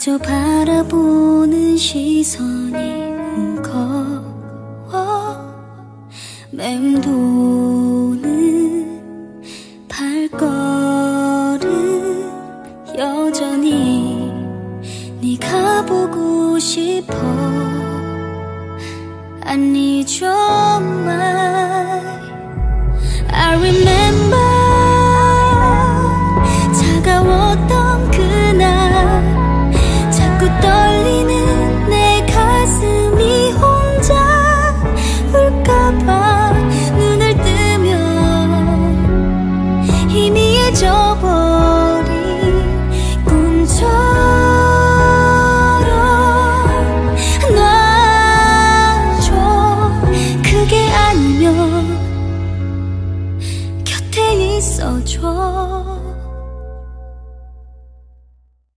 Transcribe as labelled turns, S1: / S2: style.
S1: 그저 바라보는 시선이 무거워 맴도는 발걸음 여전히 네가 보고 싶어. I need your mind. I remember 차가웠던 그날 자꾸 떨리는 내 가슴이 혼자 울까봐 눈을 뜨면 희미해져버린 꿈처럼 놔줘. 그게 아니면 곁에 있어줘.